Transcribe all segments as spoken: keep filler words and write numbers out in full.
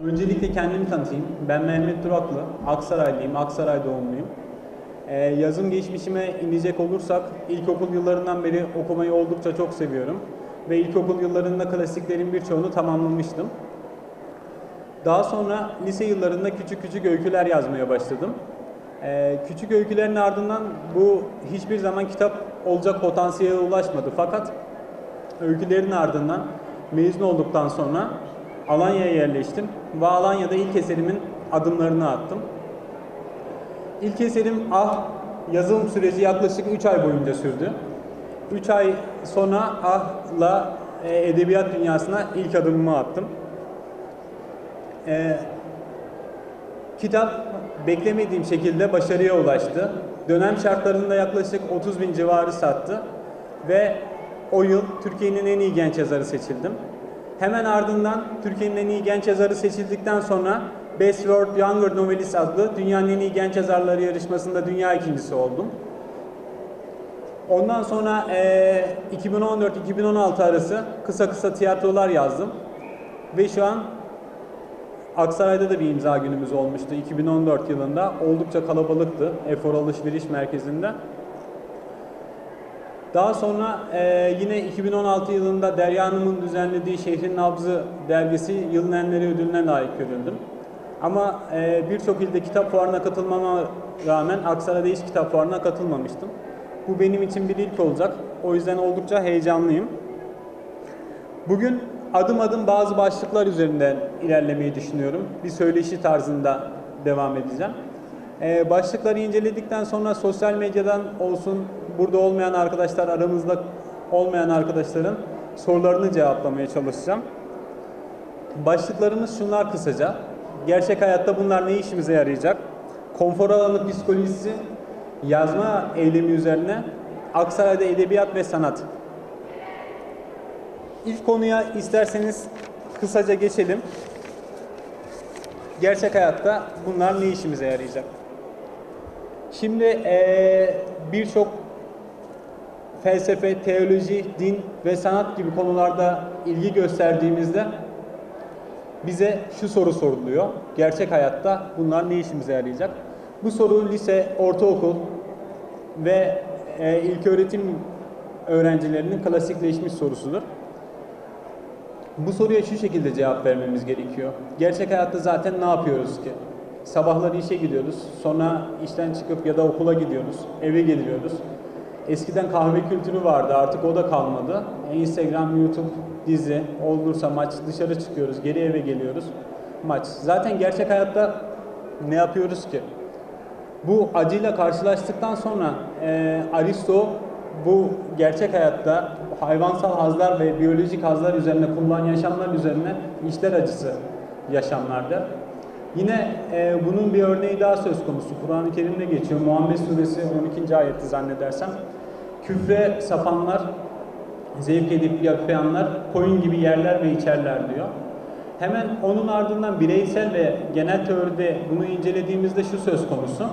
Öncelikle kendimi tanıtayım. Ben Mehmet Duraklı, Aksaraylıyım, Aksaray doğumluyum. Ee, yazım geçmişime inecek olursak, ilkokul yıllarından beri okumayı oldukça çok seviyorum. Ve ilkokul yıllarında klasiklerin birçoğunu tamamlamıştım. Daha sonra lise yıllarında küçük küçük öyküler yazmaya başladım. Ee, küçük öykülerin ardından bu hiçbir zaman kitap olacak potansiyele ulaşmadı. Fakat öykülerin ardından mezun olduktan sonra Alanya'ya yerleştim ve Alanya'da ilk eserimin adımlarını attım. İlk eserim Ah, yazılım süreci yaklaşık üç ay boyunca sürdü. üç ay sonra Ah'la e, edebiyat dünyasına ilk adımımı attım. E, kitap beklemediğim şekilde başarıya ulaştı. Dönem şartlarında yaklaşık otuz bin civarı sattı ve o yıl Türkiye'nin en iyi genç yazarı seçildim. Hemen ardından Türkiye'nin en iyi genç yazarı seçildikten sonra Best World Younger Novelist adlı dünyanın en iyi genç yazarları yarışmasında dünya ikincisi oldum. Ondan sonra e, iki bin on dört iki bin on altı arası kısa kısa tiyatrolar yazdım. Ve şu an Aksaray'da da bir imza günümüz olmuştu iki bin on dört yılında. Oldukça kalabalıktı Efor Alışveriş Merkezi'nde. Daha sonra e, yine iki bin on altı yılında Derya Hanım'ın düzenlediği Şehrin Nabzı dergisi Yılın Enleri ödülüne layık görüldüm. Ama e, birçok ilde kitap fuarına katılmama rağmen Aksaray'da hiç kitap fuarına katılmamıştım. Bu benim için bir ilk olacak. O yüzden oldukça heyecanlıyım. Bugün adım adım bazı başlıklar üzerinden ilerlemeyi düşünüyorum. Bir söyleşi tarzında devam edeceğim. Ee, başlıkları inceledikten sonra sosyal medyadan olsun, burada olmayan arkadaşlar, aramızda olmayan arkadaşların sorularını cevaplamaya çalışacağım. Başlıklarımız şunlar kısaca. Gerçek hayatta bunlar ne işimize yarayacak? Konfor alanı psikolojisi, yazma eylemi üzerine, Aksaray'da edebiyat ve sanat. İlk konuya isterseniz kısaca geçelim. Gerçek hayatta bunlar ne işimize yarayacak? Şimdi ee, birçok felsefe, teoloji, din ve sanat gibi konularda ilgi gösterdiğimizde bize şu soru soruluyor. Gerçek hayatta bunlar ne işimize yarayacak? Bu soru lise, ortaokul ve e, ilköğretim öğrencilerinin klasikleşmiş sorusudur. Bu soruya şu şekilde cevap vermemiz gerekiyor. Gerçek hayatta zaten ne yapıyoruz ki? Sabahları işe gidiyoruz, sonra işten çıkıp ya da okula gidiyoruz, eve geliyoruz. Eskiden kahve kültürü vardı, artık o da kalmadı. Instagram, YouTube, dizi, olursa maç, dışarı çıkıyoruz, geri eve geliyoruz, maç. Zaten gerçek hayatta ne yapıyoruz ki? Bu acıyla karşılaştıktan sonra e, Aristo bu gerçek hayatta hayvansal hazlar ve biyolojik hazlar üzerine kurulan yaşamlar üzerine işler acısı yaşamlarda. Yine e, bunun bir örneği daha söz konusu. Kur'an-ı Kerim'de geçiyor. Muhammed Suresi on ikinci ayeti zannedersem. Küfre sapanlar, zevk edip yapayanlar koyun gibi yerler ve içerler diyor. Hemen onun ardından bireysel ve genel teoride bunu incelediğimizde şu söz konusu.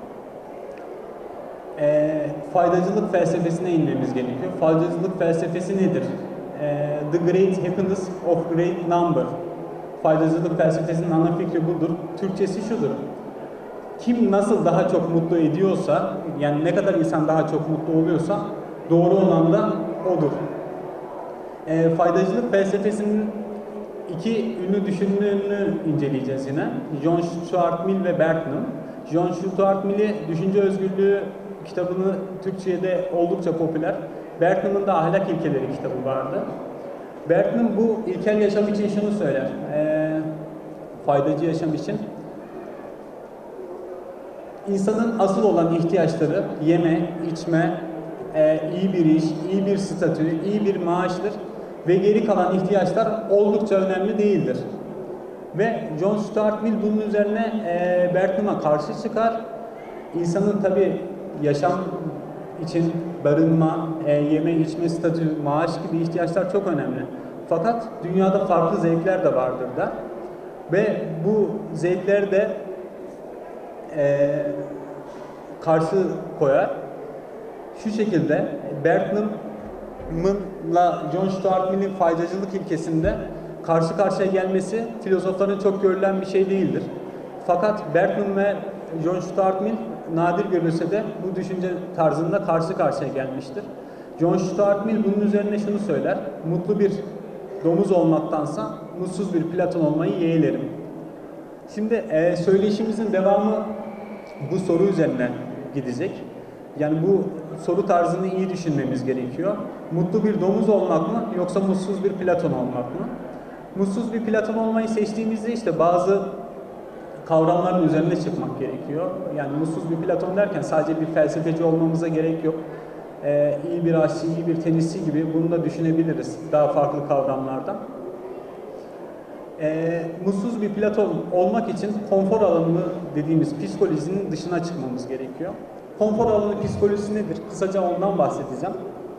E, faydacılık felsefesine inmemiz gerekiyor. Faydacılık felsefesi nedir? E, The Great Happiness of Great Number. Faydacılık felsefesinin ana fikri budur. Türkçesi şudur. Kim nasıl daha çok mutlu ediyorsa, yani ne kadar insan daha çok mutlu oluyorsa doğru olan da odur. E, faydacılık felsefesinin iki ünlü düşünürünü inceleyeceğiz yine. John Stuart Mill ve Berkman. John Stuart Mill'i Düşünce Özgürlüğü kitabını Türkçe'de oldukça popüler. Berkman'ın da Ahlak İlkeleri kitabı vardı. Berkman bu ilkel yaşam için şunu söyler. E, faydacı yaşam için. İnsanın asıl olan ihtiyaçları yeme, içme, e, iyi bir iş, iyi bir statü, iyi bir maaştır. Ve geri kalan ihtiyaçlar oldukça önemli değildir. Ve John Stuart Mill bunun üzerine e, Berkman'a karşı çıkar. İnsanın tabii yaşam için barınma, e, yeme, içme, statü, maaş gibi ihtiyaçlar çok önemli. Fakat dünyada farklı zevkler de vardır da. Ve bu zevkleri de e, karşı koyar. Şu şekilde Berkman'la John Stuart Mill'in faydacılık ilkesinde karşı karşıya gelmesi filozofların çok görülen bir şey değildir. Fakat Bergman ve John Stuart Mill nadir görülse de bu düşünce tarzında karşı karşıya gelmiştir. John Stuart Mill bunun üzerine şunu söyler: mutlu bir domuz olmaktansa mutsuz bir Platon olmayı yeğlerim. Şimdi e, söyleşimizin devamı bu soru üzerine gidecek. Yani bu soru tarzını iyi düşünmemiz gerekiyor. Mutlu bir domuz olmak mı yoksa mutsuz bir Platon olmak mı? Mutsuz bir Platon olmayı seçtiğimizde işte bazı kavramların üzerine çıkmak gerekiyor. Yani mutsuz bir Platon derken sadece bir felsefeci olmamıza gerek yok. Ee, iyi bir aşçı, iyi bir tenisçi gibi bunu da düşünebiliriz daha farklı kavramlardan. Ee, mutsuz bir Platon olmak için konfor alanı dediğimiz psikolojinin dışına çıkmamız gerekiyor. Konfor alanı psikolojisi nedir? Kısaca ondan bahsedeceğim.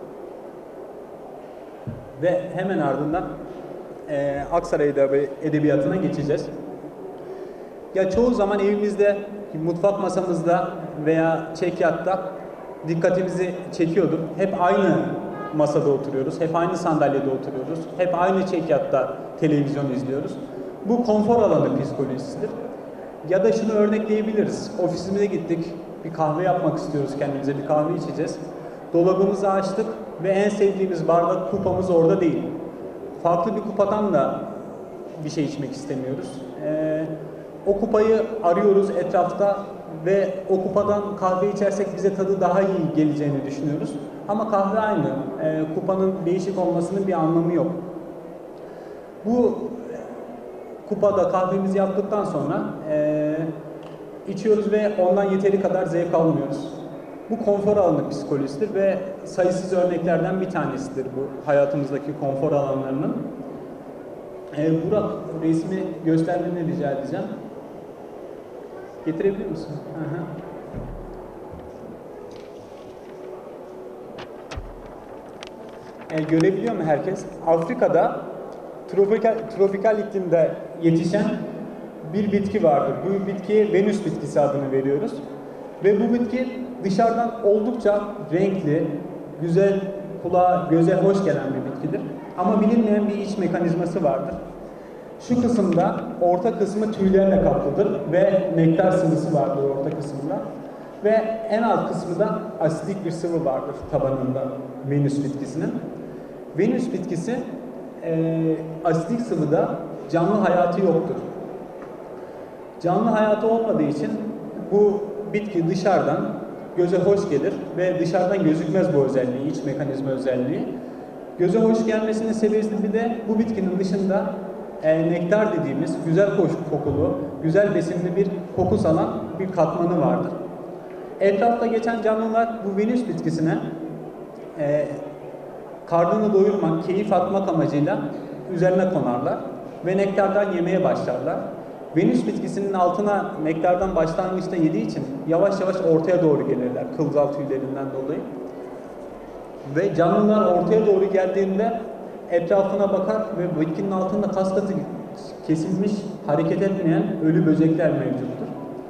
Ve hemen ardından e, Aksaray Edebiyatı'na geçeceğiz. Ya çoğu zaman evimizde, mutfak masamızda veya çekyatta dikkatimizi çekiyordur. Hep aynı masada oturuyoruz, hep aynı sandalyede oturuyoruz, hep aynı çekyatta televizyon izliyoruz. Bu konfor alanı psikolojisidir. Ya da şunu örnekleyebiliriz. Ofisimize gittik, bir kahve yapmak istiyoruz kendimize, bir kahve içeceğiz. Dolabımızı açtık ve en sevdiğimiz bardak, kupamız orada değil. Farklı bir kupadan da bir şey içmek istemiyoruz. Ee, o kupayı arıyoruz etrafta ve o kupadan kahve içersek bize tadı daha iyi geleceğini düşünüyoruz. Ama kahve aynı. Ee, kupanın değişik olmasının bir anlamı yok. Bu kupada kahvemizi yaptıktan sonra e, içiyoruz ve ondan yeteri kadar zevk almıyoruz. Bu konfor alanı psikolojisidir ve sayısız örneklerden bir tanesidir bu hayatımızdaki konfor alanlarının. Ee, Burak, resmi göstermeni rica edeceğim. Getirebilir misin? Hı hı. Ee, görebiliyor mu herkes? Afrika'da tropikal, tropikal iklimde yetişen bir bitki vardır. Bu bitkiye Venüs bitkisi adını veriyoruz. Ve bu bitki dışarıdan oldukça renkli, güzel, kulağa, göze hoş gelen bir bitkidir. Ama bilinmeyen bir iç mekanizması vardır. Şu kısımda, orta kısmı tüylerle kaplıdır ve nektar sıvısı vardır orta kısmında. Ve en alt kısmı da asidik bir sıvı vardır tabanında Venüs bitkisinin. Venüs bitkisi e, asidik sıvıda canlı hayatı yoktur. Canlı hayatı olmadığı için bu bitki dışarıdan göze hoş gelir ve dışarıdan gözükmez bu özelliği, iç mekanizma özelliği. Göze hoş gelmesinin sebebi de bu bitkinin dışında e, nektar dediğimiz güzel kokulu, güzel besinli bir koku salan bir katmanı vardır. Etrafta geçen canlılar bu Venüs bitkisine e, karnını doyurmak, keyif atmak amacıyla üzerine konarlar ve nektardan yemeye başlarlar. Venüs bitkisinin altına nektardan başlangıçta yediği için yavaş yavaş ortaya doğru gelirler kılcal tüylerinden dolayı. Ve canlılar ortaya doğru geldiğinde etrafına bakar ve bitkinin altında kas katı kesilmiş, hareket etmeyen ölü böcekler mevcuttur.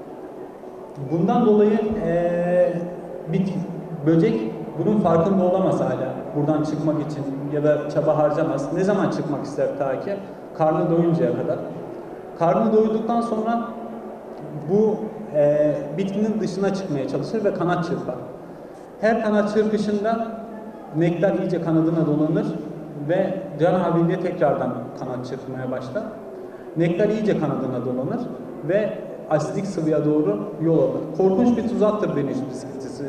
Bundan dolayı ee, bitki, böcek bunun farkında olamaz hala buradan çıkmak için ya da çaba harcamaz. Ne zaman çıkmak ister ta ki? Karnı doyuncaya kadar. Karnı doyduktan sonra bu e, bitkinin dışına çıkmaya çalışır ve kanat çırpar. Her kanat çırpışında nektar iyice kanadına dolanır ve can havliyle tekrardan kanat çırpmaya başlar. Nektar iyice kanadına dolanır ve asidik sıvıya doğru yol alır. Korkunç bir tuzaktır Venüs bitkisi.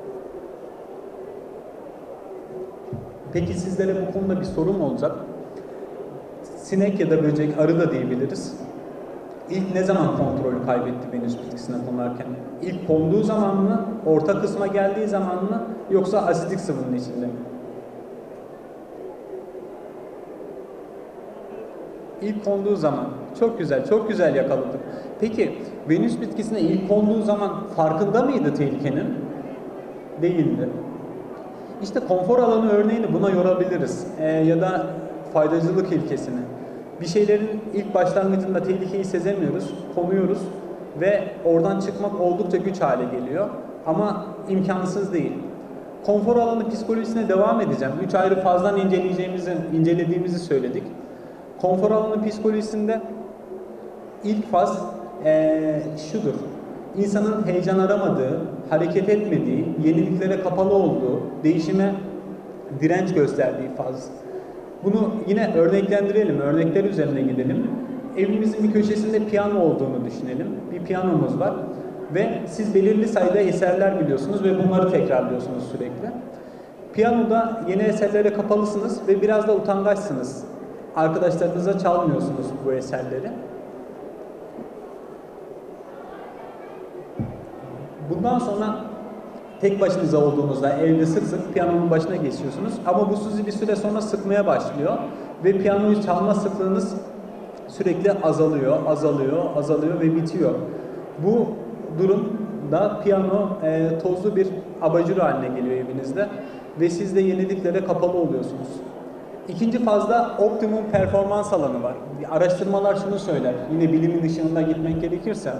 Peki sizlere bu konuda bir sorum olacak. Sinek ya da böcek, arı da diyebiliriz. İlk ne zaman kontrolü kaybetti Venüs bitkisine konarken? İlk konduğu zaman mı, orta kısma geldiği zaman mı, yoksa asidik sıvının içinde mi? İlk konduğu zaman. Çok güzel, çok güzel yakaladık. Peki, Venüs bitkisine ilk konduğu zaman farkında mıydı tehlikenin? Değildi. İşte konfor alanı örneğini buna yorabiliriz. Ee, ya da faydacılık ilkesini. Bir şeylerin ilk başlangıcında tehlikeyi sezemiyoruz, konuyoruz ve oradan çıkmak oldukça güç hale geliyor. Ama imkansız değil. Konfor alanı psikolojisine devam edeceğim. Üç ayrı fazdan inceleyeceğimizi, incelediğimizi söyledik. Konfor alanı psikolojisinde ilk faz ee, şudur. İnsanın heyecan aramadığı, hareket etmediği, yeniliklere kapalı olduğu, değişime direnç gösterdiği faz. Bunu yine örneklendirelim, örnekler üzerine gidelim. Evimizin bir köşesinde piyano olduğunu düşünelim. Bir piyanomuz var ve siz belirli sayıda eserler biliyorsunuz ve bunları tekrarlıyorsunuz sürekli. Piyanoda yeni eserlere kapalısınız ve biraz da utangaçsınız. Arkadaşlarınıza çalmıyorsunuz bu eserleri. Bundan sonra tek başınıza olduğunuzda evde sık sık piyanonun başına geçiyorsunuz. Ama bu sizi bir süre sonra sıkmaya başlıyor. Ve piyanoyu çalma sıklığınız sürekli azalıyor, azalıyor, azalıyor ve bitiyor. Bu durumda piyano e, tozlu bir abajur haline geliyor evinizde. Ve siz de yeniliklere kapalı oluyorsunuz. İkinci fazda optimum performans alanı var. Araştırmalar şunu söyler, yine bilimin ışığında gitmek gerekirse,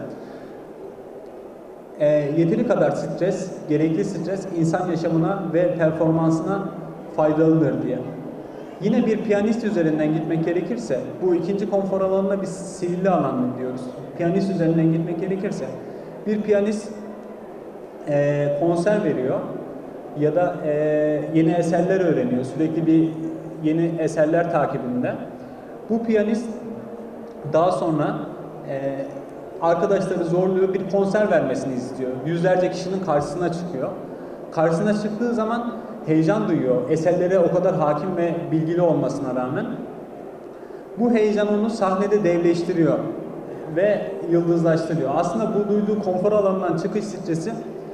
E, yeteri kadar stres, gerekli stres insan yaşamına ve performansına faydalıdır diye. Yine bir piyanist üzerinden gitmek gerekirse, bu ikinci konfor alanına biz sihirli alan diyoruz. Piyanist üzerinden gitmek gerekirse, bir piyanist e, konser veriyor ya da e, yeni eserler öğreniyor, sürekli bir yeni eserler takibinde. Bu piyanist daha sonra e, arkadaşları zorluyor, bir konser vermesini istiyor. Yüzlerce kişinin karşısına çıkıyor. Karşısına çıktığı zaman heyecan duyuyor. Eserlere o kadar hakim ve bilgili olmasına rağmen. Bu heyecan onu sahnede devleştiriyor ve yıldızlaştırıyor. Aslında bu duyduğu konfor alanından çıkış stresi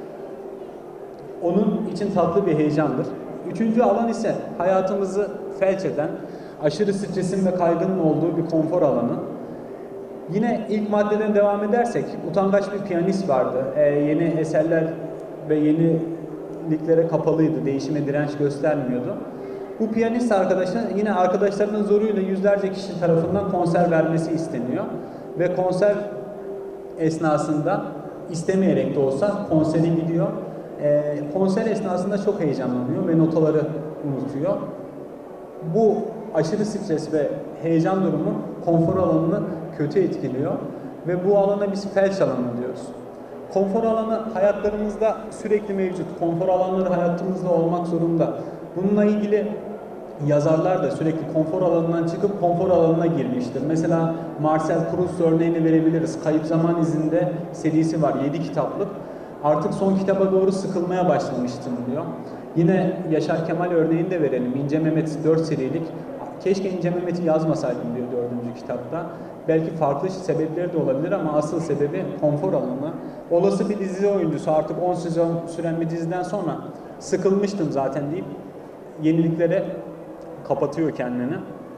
onun için tatlı bir heyecandır. Üçüncü alan ise hayatımızı felç eden, aşırı stresin ve kaygının olduğu bir konfor alanı. Yine ilk maddeden devam edersek, utangaç bir piyanist vardı. Ee, yeni eserler ve yeniliklere kapalıydı, değişime direnç göstermiyordu. Bu piyanist arkadaşın yine arkadaşlarının zoruyla yüzlerce kişi tarafından konser vermesi isteniyor. Ve konser esnasında istemeyerek de olsa konsere gidiyor. Ee, konser esnasında çok heyecanlanıyor ve notaları unutuyor. Bu aşırı stres ve heyecan durumu konfor alanını kötü etkiliyor ve bu alana biz felç alanı diyoruz. Konfor alanı hayatlarımızda sürekli mevcut. Konfor alanları hayatımızda olmak zorunda. Bununla ilgili yazarlar da sürekli konfor alanından çıkıp konfor alanına girmiştir. Mesela Marcel Proust örneğini verebiliriz. Kayıp Zaman İzinde serisi var, yedi kitaplık. Artık son kitaba doğru sıkılmaya başlamıştım diyor. Yine Yaşar Kemal örneğini de verelim. İnce Mehmet dört serilik. Keşke İnce Mehmet'i yazmasaydım diyor dördüncü kitapta. Belki farklı sebepleri de olabilir ama asıl sebebi konfor alanı. Olası bir dizi oyuncusu artık on sezon süren bir diziden sonra sıkılmıştım zaten deyip yeniliklere kapatıyor kendini.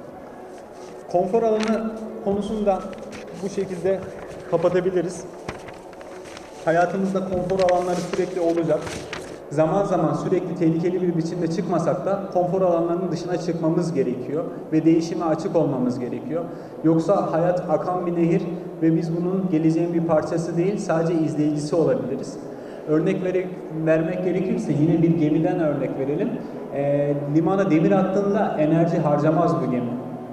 Konfor alanı konusunu da bu şekilde kapatabiliriz. Hayatımızda konfor alanları sürekli olacak. Zaman zaman sürekli tehlikeli bir biçimde çıkmasak da konfor alanlarının dışına çıkmamız gerekiyor ve değişime açık olmamız gerekiyor. Yoksa hayat akan bir nehir ve biz bunun geleceğin bir parçası değil, sadece izleyicisi olabiliriz. Örnek vere, vermek gerekirse yine bir gemiden örnek verelim. E, limana demir attığında enerji harcamaz bu gemi.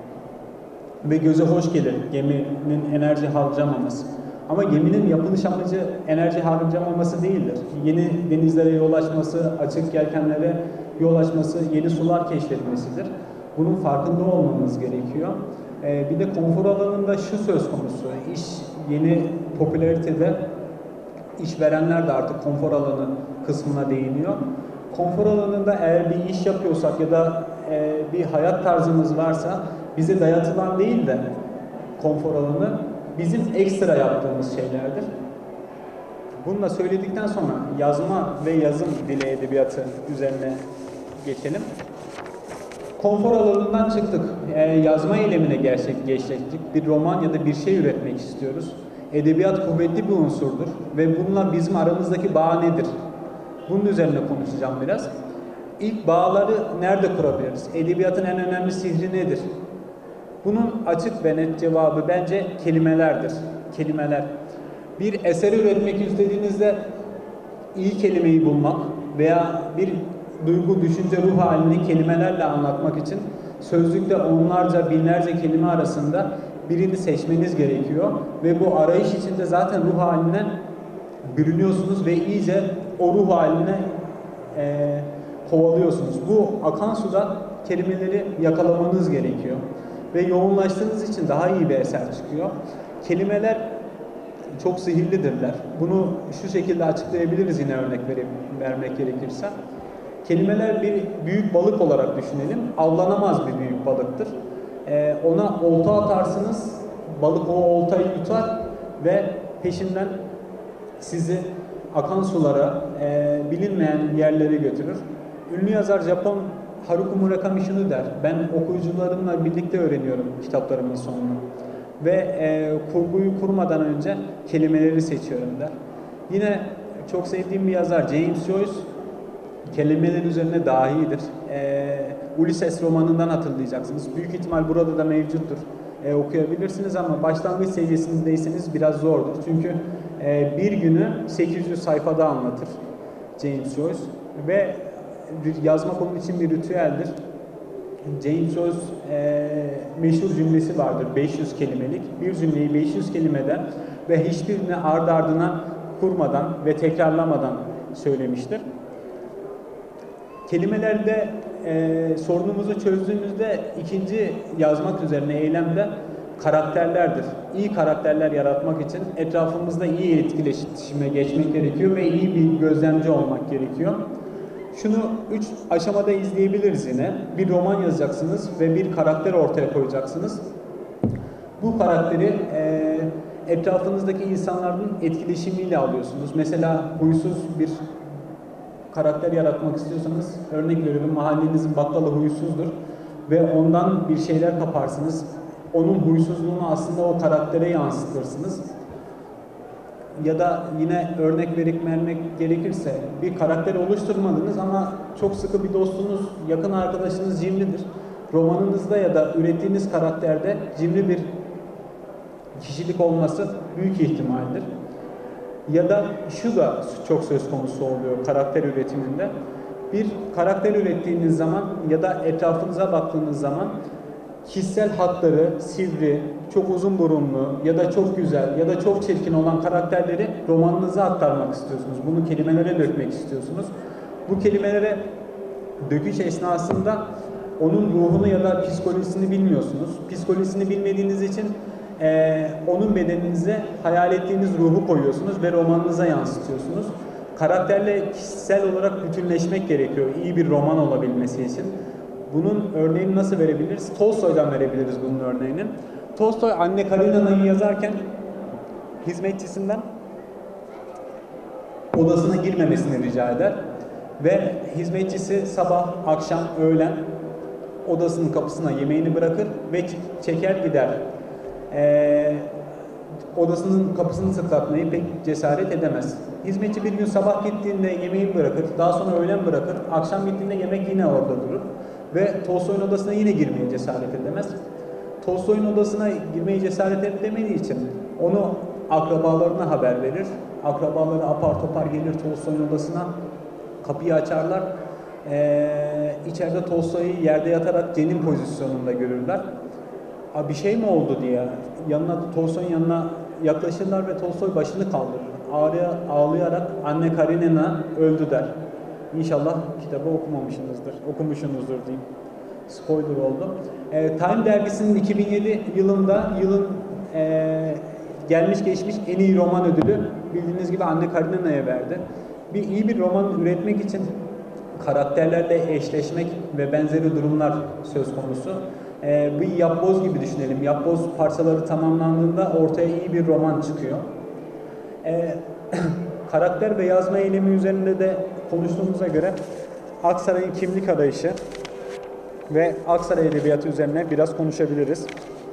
Ve göze hoş gelir geminin enerji harcamaması. Ama geminin yapılış amacı enerji harcamaması değildir. Yeni denizlere yol açması, açık yelkenlere yol açması, yeni sular keşfetmesidir. Bunun farkında olmamız gerekiyor. Ee, bir de konfor alanında şu söz konusu, iş yeni popülaritede işverenler de artık konfor alanı kısmına değiniyor. Konfor alanında eğer bir iş yapıyorsak ya da e, bir hayat tarzımız varsa bize dayatılan değil de konfor alanı bizim ekstra yaptığımız şeylerdir. Bunu da söyledikten sonra yazma ve yazım dili edebiyatı üzerine geçelim. Konfor alanından çıktık. E, yazma eylemine gerçekleştik. Bir roman ya da bir şey üretmek istiyoruz. Edebiyat kuvvetli bir unsurdur ve bununla bizim aramızdaki bağ nedir? Bunun üzerine konuşacağım biraz. İlk bağları nerede kurabiliriz? Edebiyatın en önemli sihri nedir? Bunun açık ve net cevabı bence kelimelerdir. Kelimeler. Bir eser üretmek istediğinizde iyi kelimeyi bulmak veya bir duygu, düşünce, ruh halini kelimelerle anlatmak için sözlükte onlarca, binlerce kelime arasında birini seçmeniz gerekiyor. Ve bu arayış içinde zaten ruh haline bürünüyorsunuz ve iyice o ruh haline e, kovalıyorsunuz. Bu akan suda kelimeleri yakalamanız gerekiyor. Ve yoğunlaştığınız için daha iyi bir eser çıkıyor. Kelimeler çok sihirlidirler. Bunu şu şekilde açıklayabiliriz yine örnek verip, vermek gerekirse. Kelimeler bir büyük balık olarak düşünelim. Avlanamaz bir büyük balıktır. Ee, ona olta atarsınız, balık o oltayı yutar ve peşinden sizi akan sulara, e, bilinmeyen yerlere götürür. Ünlü yazar Japon Haruki Murakami şunu der: ben okuyucularımla birlikte öğreniyorum kitaplarımın sonunu. Ve e, kurguyu kurmadan önce kelimeleri seçiyorum der. Yine çok sevdiğim bir yazar James Joyce kelimeler üzerine dahidir. E, Ulysses romanından hatırlayacaksınız. Büyük ihtimal burada da mevcuttur. E, okuyabilirsiniz ama başlangıç seviyesindeyseniz biraz zordur. Çünkü e, bir günü sekiz yüz sayfada anlatır James Joyce ve yazmak onun için bir ritüeldir. James Joyce e, meşhur cümlesi vardır, beş yüz kelimelik. Bir cümleyi beş yüz kelimeden ve hiçbirini ard ardına kurmadan ve tekrarlamadan söylemiştir. Kelimelerde e, sorunumuzu çözdüğümüzde ikinci yazmak üzerine eylemde karakterlerdir. İyi karakterler yaratmak için etrafımızda iyi etkileşime geçmek gerekiyor ve iyi bir gözlemci olmak gerekiyor. Şunu üç aşamada izleyebiliriz yine. Bir roman yazacaksınız ve bir karakter ortaya koyacaksınız. Bu karakteri e, etrafınızdaki insanların etkileşimiyle alıyorsunuz. Mesela huysuz bir karakter yaratmak istiyorsanız, örnek veriyorum, mahallenizin bakkalı huysuzdur ve ondan bir şeyler kaparsınız. Onun huysuzluğunu aslında o karaktere yansıtırsınız. Ya da yine örnek verip vermek gerekirse bir karakter oluşturmadınız ama çok sıkı bir dostunuz, yakın arkadaşınız cimridir. Romanınızda ya da ürettiğiniz karakterde cimri bir kişilik olması büyük ihtimaldir. Ya da şu da çok söz konusu oluyor karakter üretiminde. Bir karakter ürettiğiniz zaman ya da etrafınıza baktığınız zaman kişisel hatları, sivri, çok uzun burunlu ya da çok güzel ya da çok çirkin olan karakterleri romanınıza aktarmak istiyorsunuz. Bunu kelimelere dökmek istiyorsunuz. Bu kelimelere döküş esnasında onun ruhunu ya da psikolojisini bilmiyorsunuz. Psikolojisini bilmediğiniz için e, onun bedeninize hayal ettiğiniz ruhu koyuyorsunuz ve romanınıza yansıtıyorsunuz. Karakterle kişisel olarak bütünleşmek gerekiyor iyi bir roman olabilmesi için. Bunun örneğini nasıl verebiliriz? Tolstoy'dan verebiliriz bunun örneğini. Tolstoy Anne Karenina'yı yazarken hizmetçisinden odasına girmemesini rica eder. Ve hizmetçisi sabah, akşam, öğlen odasının kapısına yemeğini bırakır ve çeker gider. Ee, odasının kapısını tıklatmayı pek cesaret edemez. Hizmetçi bir gün sabah gittiğinde yemeği bırakır, daha sonra öğlen bırakır, akşam gittiğinde yemek yine orada durur. Ve Tolstoy'un odasına yine girmeye cesaret edemez. Tolstoy'un odasına girmeye cesaret edemediği için onu akrabalarına haber verir. Akrabaları apar topar gelir Tolstoy'un odasına, kapıyı açarlar. Ee, içeride Tolstoy'u yerde yatarak cenin pozisyonunda görürler. Bir şey mi oldu diye yanına, Tolstoy'un yanına yaklaşırlar ve Tolstoy başını kaldırır. Ağrıya, ağlayarak Anne Karenina öldü der. İnşallah kitabı okumamışsınızdır, okumuşsunuzdur diyeyim. Spoiler oldu. E, Time dergisinin iki bin yedi yılında yılın e, gelmiş geçmiş en iyi roman ödülü bildiğiniz gibi Anne Karenina'ya verdi. Bir iyi bir roman üretmek için karakterlerle eşleşmek ve benzeri durumlar söz konusu. E, bir yapboz gibi düşünelim. Yapboz parçaları tamamlandığında ortaya iyi bir roman çıkıyor. E, karakter ve yazma eylemi üzerinde de konuştuğumuza göre Aksaray'ın kimlik arayışı ve Aksaray Edebiyatı üzerine biraz konuşabiliriz.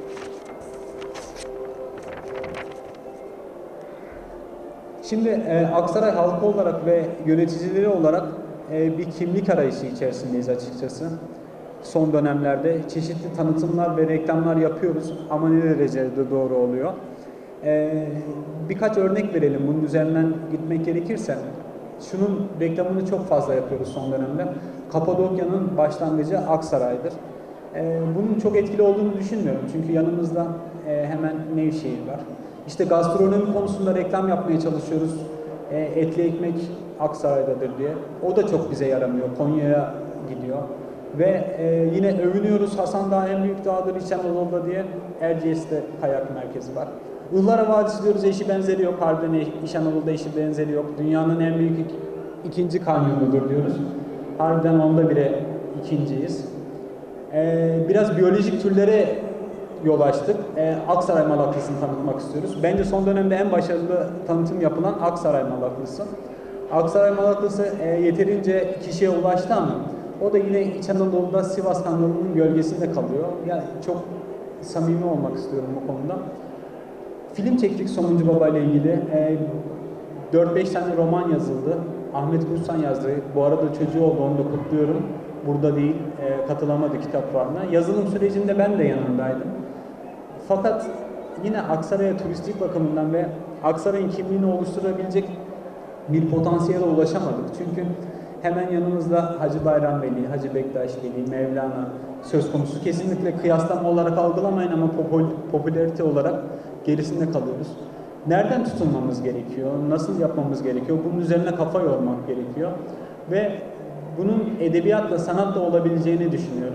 Şimdi e, Aksaray halkı olarak ve yöneticileri olarak e, bir kimlik arayışı içerisindeyiz açıkçası. Son dönemlerde çeşitli tanıtımlar ve reklamlar yapıyoruz ama ne derecede doğru oluyor? E, birkaç örnek verelim bunun üzerinden gitmek gerekirse. Şunun reklamını çok fazla yapıyoruz son dönemde. Kapadokya'nın başlangıcı Aksaray'dır. E, bunun çok etkili olduğunu düşünmüyorum. Çünkü yanımızda e, hemen Nevşehir var. İşte gastronomi konusunda reklam yapmaya çalışıyoruz. E, etli ekmek Aksaray'dadır diye. O da çok bize yaramıyor. Konya'ya gidiyor. Ve e, yine övünüyoruz, Hasan Dağı en büyük dağdır İç Anadolu'da diye. Erciyes'te kayak merkezi var. Ihlara Vadisi diyoruz, eşi benzeri yok. Harbiden İç Anadolu'da eşi benzeri yok. Dünyanın en büyük ik ikinci kanyonudur diyoruz. Harbiden onda bile ikinciyiz. Ee, biraz biyolojik türlere yol açtık. Ee, Aksaray Malaklısı'nı tanıtmak istiyoruz. Bence son dönemde en başarılı tanıtım yapılan Aksaray Malaklısı. Aksaray Malaklısı e, yeterince kişiye ulaştı ama o da yine İç Anadolu'da Sivas Kanyonu'nun gölgesinde kalıyor. Yani çok samimi olmak istiyorum bu konuda. Film çektik Somuncu Baba ile ilgili. E, dört beş tane roman yazıldı. Ahmet Gürsan yazdı. Bu arada çocuğu oldu, onu da kutluyorum. Burada değil, e, katılamadı kitap fuarına. Yazılım sürecinde ben de yanındaydım. Fakat yine Aksaray'a turistik bakımından ve Aksaray'ın kimliğini oluşturabilecek bir potansiyele ulaşamadık. Çünkü hemen yanımızda Hacı Bayram Veli, Hacı Bektaş Veli, Mevlana söz konusu. Kesinlikle kıyaslama olarak algılamayın ama popülarite olarak gerisinde kalıyoruz. Nereden tutunmamız gerekiyor? Nasıl yapmamız gerekiyor? Bunun üzerine kafa yormak gerekiyor. Ve bunun edebiyatla, sanatla olabileceğini düşünüyorum.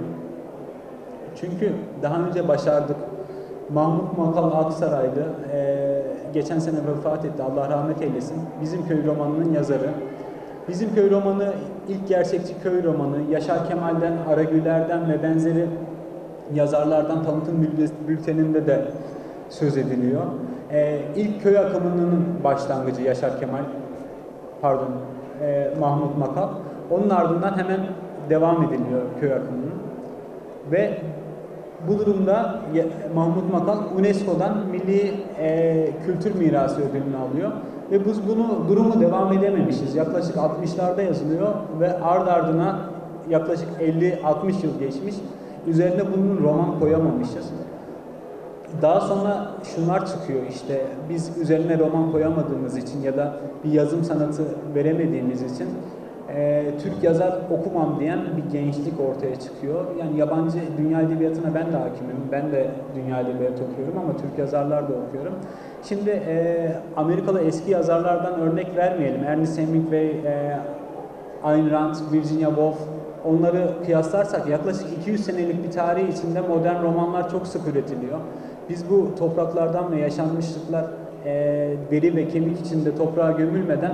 Çünkü daha önce başardık. Mahmut Makal Aksaraylı, ee, geçen sene vefat etti, Allah rahmet eylesin. Bizim Köy romanının yazarı. Bizim Köy romanı ilk gerçekçi köy romanı. Yaşar Kemal'den, Aragüler'den ve benzeri yazarlardan tanıtım bülteninde de söz ediliyor. Ee, ilk köy akımının başlangıcı Yaşar Kemal, pardon, e, Mahmut Makal. Onun ardından hemen devam ediliyor köy akımının. Ve bu durumda Mahmut Makal UNESCO'dan Milli e, Kültür Mirası ödülünü alıyor. Ve biz bunu durumu devam edememişiz. Yaklaşık altmışlarda yazılıyor ve ard ardına yaklaşık elli altmış yıl geçmiş. Üzerine bunun roman koyamamışız. Daha sonra şunlar çıkıyor işte, biz üzerine roman koyamadığımız için ya da bir yazım sanatı veremediğimiz için e, Türk yazar okumam diyen bir gençlik ortaya çıkıyor. Yani yabancı dünya edebiyatına ben de hakimim, ben de dünya edebiyatı okuyorum ama Türk yazarlar da okuyorum. Şimdi e, Amerikalı eski yazarlardan örnek vermeyelim. Ernest Hemingway, e, Ayn Rand, Virginia Woolf, onları kıyaslarsak yaklaşık iki yüz senelik bir tarih içinde modern romanlar çok sık üretiliyor. Biz bu topraklardan ve yaşanmışlıklar e, deri ve kemik içinde toprağa gömülmeden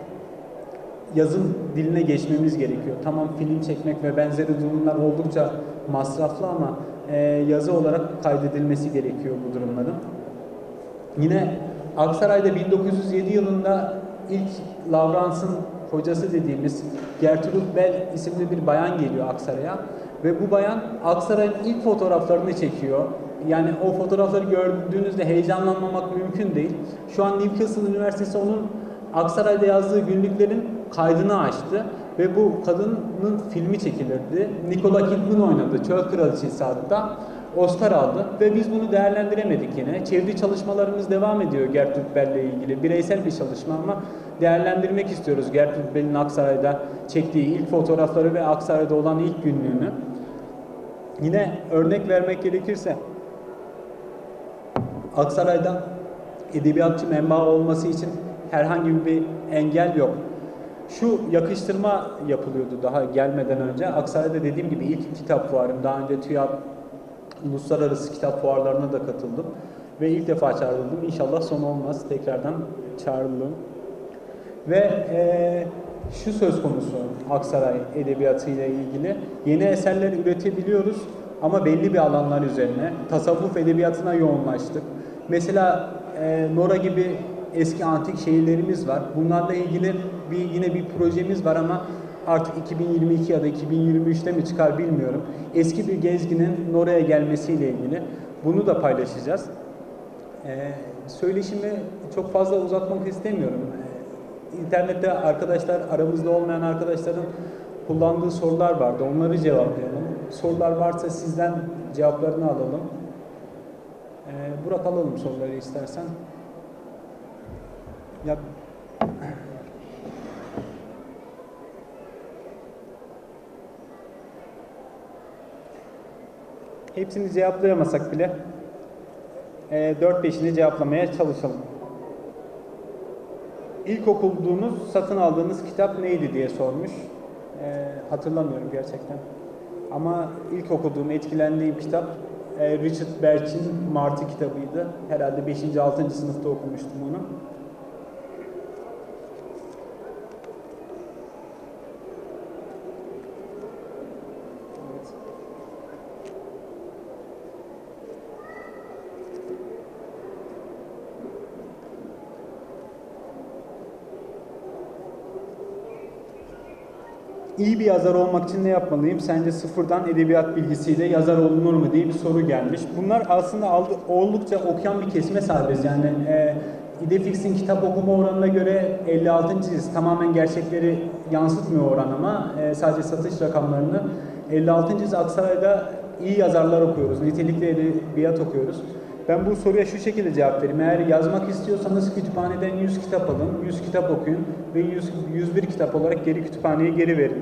yazın diline geçmemiz gerekiyor. Tamam, film çekmek ve benzeri durumlar oldukça masraflı ama e, yazı olarak kaydedilmesi gerekiyor bu durumların. Yine Aksaray'da bin dokuz yüz yedi yılında ilk Lavrans'ın hocası dediğimiz Gertrude Bell isimli bir bayan geliyor Aksaray'a ve bu bayan Aksaray'ın ilk fotoğraflarını çekiyor. Yani o fotoğrafları gördüğünüzde heyecanlanmamak mümkün değil. Şu an Newcastle Üniversitesi onun Aksaray'da yazdığı günlüklerin kaydını açtı ve bu kadının filmi çekilirdi. Nicole Kidman oynadı, Çöl Kraliçesi hatta. Oscar aldı ve biz bunu değerlendiremedik yine. Çeviri çalışmalarımız devam ediyor Gertrude Bell ile ilgili. Bireysel bir çalışma ama değerlendirmek istiyoruz Gertrude Bell'in Aksaray'da çektiği ilk fotoğrafları ve Aksaray'da olan ilk günlüğünü. Yine örnek vermek gerekirse Aksaray'da edebiyatçı menbaı olması için herhangi bir engel yok. Şu yakıştırma yapılıyordu daha gelmeden önce. Aksaray'da dediğim gibi ilk kitap fuarım. Daha önce TÜYAP uluslararası kitap fuarlarına da katıldım. Ve ilk defa çağrıldım. İnşallah son olmaz. Tekrardan çağrıldım. Ve e, şu söz konusu Aksaray edebiyatı ile ilgili. Yeni eserler üretebiliyoruz ama belli bir alanlar üzerine. Tasavvuf edebiyatına yoğunlaştık. Mesela e, Nora gibi eski antik şehirlerimiz var. Bunlarla ilgili bir yine bir projemiz var ama artık iki bin yirmi iki ya da iki bin yirmi üçte mi çıkar bilmiyorum. Eski bir gezginin Nora'ya gelmesiyle ilgili. Bunu da paylaşacağız. Ee, söyleşimi çok fazla uzatmak istemiyorum. Ee, internette arkadaşlar, aramızda olmayan arkadaşların kullandığı sorular vardı. Onları cevaplayalım. Sorular varsa sizden cevaplarını alalım. Ee, Burak, alalım soruları istersen. Ya Hepsini cevaplayamasak bile e, dört beşini cevaplamaya çalışalım. İlk okuduğunuz, satın aldığınız kitap neydi diye sormuş. E, hatırlamıyorum gerçekten. Ama ilk okuduğum, etkilendiğim kitap e, Richard Bach'in Martı kitabıydı. Herhalde beşinci altıncı sınıfta okumuştum onu. İyi bir yazar olmak için ne yapmalıyım? Sence sıfırdan edebiyat bilgisiyle yazar olunur mu diye bir soru gelmiş. Bunlar aslında oldukça okuyan bir kesime sahibiz. Yani e, İdefix'in kitap okuma oranına göre elli altıncı cildimiz tamamen gerçekleri yansıtmıyor oran ama e, sadece satış rakamlarını. elli altıncı cildimiz Aksaray'da iyi yazarlar okuyoruz, nitelikli edebiyat okuyoruz. Ben bu soruya şu şekilde cevap vereyim. Eğer yazmak istiyorsanız kütüphaneden yüz kitap alın, yüz kitap okuyun ve yüz, yüz bir kitap olarak geri kütüphaneye geri verin.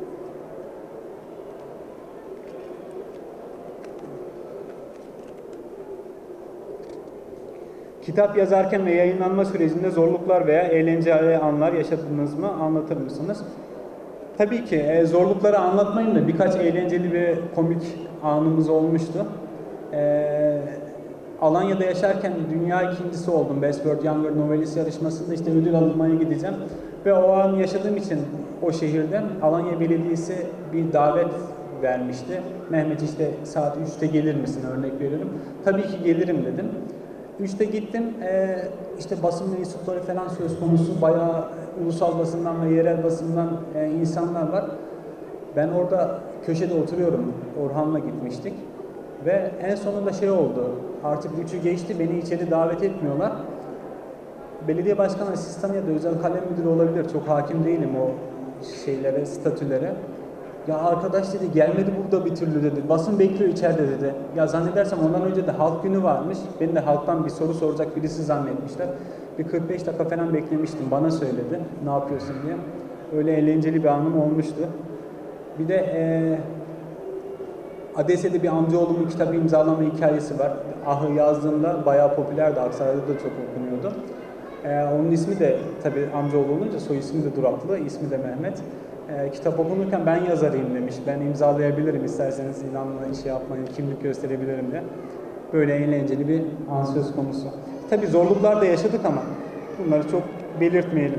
Kitap yazarken ve yayınlanma sürecinde zorluklar veya eğlenceli anlar yaşadınız mı? Anlatır mısınız? Tabii ki e, zorlukları anlatmayın da birkaç eğlenceli ve komik anımız olmuştu. Eee Alanya'da yaşarken dünya ikincisi oldum. Best World Younger Novelist yarışmasında işte ödül almaya gideceğim. Ve o an yaşadığım için o şehirde Alanya Belediyesi bir davet vermişti. Mehmet işte saat üçte gelir misin örnek veriyorum. Tabii ki gelirim dedim. üçte gittim. Ee, işte basın mensupları falan söz konusu. Bayağı ulusal basından ve yerel basından e, insanlar var. Ben orada köşede oturuyorum. Orhan'la gitmiştik. Ve en sonunda şey oldu, artık üçü geçti, beni içeri davet etmiyorlar. Belediye başkanı asistanı ya da özel kalem müdürü olabilir, çok hakim değilim o şeylere, statülere. Ya arkadaş dedi, gelmedi burada bir türlü dedi, basın bekliyor içeride dedi. Ya zannedersem ondan önce de halk günü varmış, beni de halktan bir soru soracak birisi zannetmişler. Bir kırk beş dakika falan beklemiştim, bana söyledi, ne yapıyorsun diye. Öyle eğlenceli bir anım olmuştu. Bir de ee, Adese'de bir amcaoğlumun kitabı imzalama hikayesi var. Ahı yazdığımda bayağı popülerdi. Aksaray'da da çok okunuyordu. Ee, onun ismi de tabii amcaoğlu olunca soy ismi de Duraklı, ismi de Mehmet. Ee, kitap okunurken ben yazarıyım demiş. Ben imzalayabilirim isterseniz ilanla şey yapmayın, kimlik gösterebilirim de. Böyle eğlenceli bir an söz konusu. Tabii zorluklar da yaşadık ama bunları çok belirtmeyelim.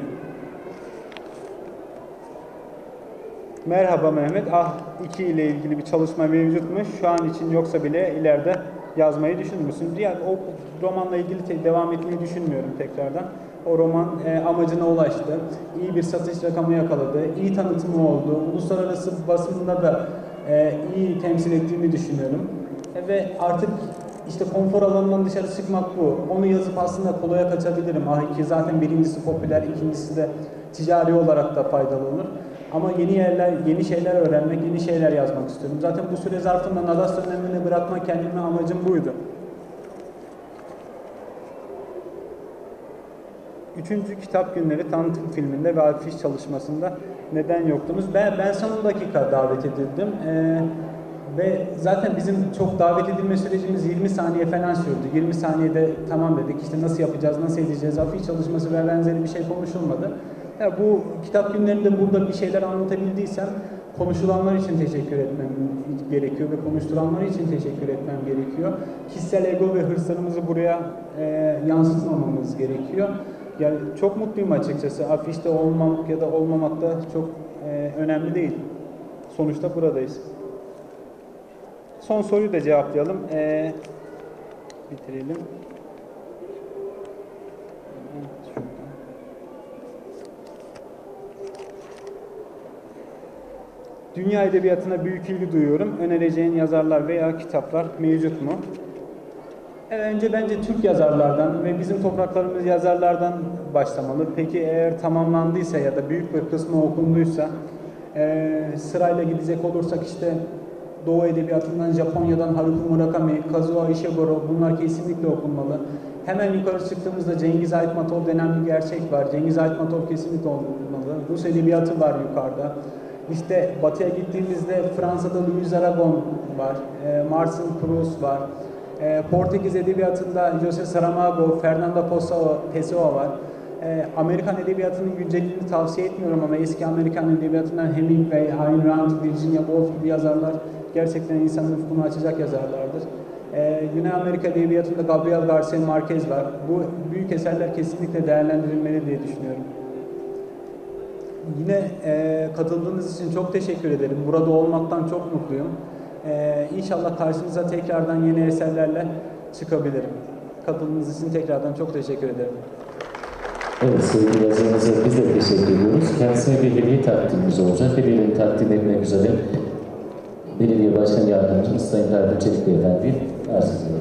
Merhaba Mehmet, Ah iki ile ilgili bir çalışma mevcut mu? Şu an için yoksa bile ileride yazmayı düşünür müsün? Yani o romanla ilgili devam etmeyi düşünmüyorum tekrardan. O roman e, amacına ulaştı, iyi bir satış rakamı yakaladı, iyi tanıtımı oldu, uluslararası basında da e, iyi temsil ettiğimi düşünüyorum. E, ve artık işte konfor alanından dışarı çıkmak bu. Onu yazıp aslında kolaya kaçabilirim. Ah iki zaten birincisi popüler, ikincisi de ticari olarak da faydalı olur. Ama yeni yerler, yeni şeyler öğrenmek, yeni şeyler yazmak istiyorum. Zaten bu süre zarfında Nadas dönemini bırakma kendime amacım buydu. Üçüncü kitap günleri tanıtım filminde ve afiş çalışmasında neden yoktunuz? Ben, ben son dakika davet edildim. Ee, ve zaten bizim çok davet edilme sürecimiz yirmi saniye falan sürdü. yirmi saniyede tamam dedik, işte nasıl yapacağız, nasıl edeceğiz, afiş çalışması ve benzeri bir şey konuşulmadı. Ya bu kitap günlerinde burada bir şeyler anlatabildiysem konuşulanlar için teşekkür etmem gerekiyor ve konuşturanlar için teşekkür etmem gerekiyor. Kişisel ego ve hırslarımızı buraya e, yansıtmamamız gerekiyor. Yani çok mutluyum açıkçası. Afişte olmamak ya da olmamak da çok e, önemli değil. Sonuçta buradayız. Son soruyu da cevaplayalım. E, bitirelim. Dünya edebiyatına büyük ilgi duyuyorum. Önereceğin yazarlar veya kitaplar mevcut mu? Evet, önce bence Türk yazarlardan ve bizim topraklarımız yazarlardan başlamalı. Peki eğer tamamlandıysa ya da büyük bir kısmı okunduysa e, sırayla gidecek olursak işte Doğu Edebiyatı'ndan Japonya'dan Haruki Murakami, Kazuo Ishiguro bunlar kesinlikle okunmalı. Hemen yukarı çıktığımızda Cengiz Aytmatov denen bir gerçek var. Cengiz Aytmatov kesinlikle okunmalı. Rus Edebiyatı var yukarıda. İşte batıya gittiğimizde Fransa'da Louis Aragon var, e, Marcel Proust var. E, Portekiz edebiyatında José Saramago, Fernando Pessoa var. E, Amerikan edebiyatının güncelliğini tavsiye etmiyorum ama eski Amerikan edebiyatından Hemingway, Ayn Rand, Virginia Woolf gibi yazarlar gerçekten insanın ufkunu açacak yazarlardır. Ee, Güney Amerika Edebiyatı'nda Gabriel Garcia Marquez var. Bu büyük eserler kesinlikle değerlendirilmeli diye düşünüyorum. Yine e, katıldığınız için çok teşekkür ederim. Burada olmaktan çok mutluyum. Ee, İnşallah karşınıza tekrardan yeni eserlerle çıkabilirim. Katıldığınız için tekrardan çok teşekkür ederim. Evet, sevgili yazarımıza biz de teşekkür ediyoruz. Kendisine bir hediye takdimimiz olacak. Hediyeleri takdim etmek üzere Belediye Başkan Yardımcımız Sayın Ferdi Çelik Beyefendi arz ediyor.